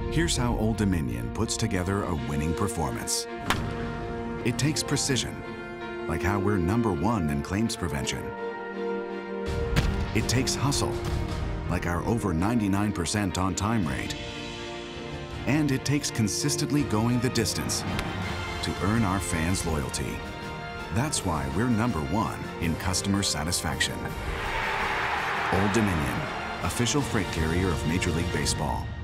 Here's how Old Dominion puts together a winning performance. It takes precision, like how we're #1 in claims prevention. It takes hustle, like our over 99% on-time rate. And it takes consistently going the distance to earn our fans' loyalty. That's why we're #1 in customer satisfaction. Old Dominion, official freight carrier of Major League Baseball.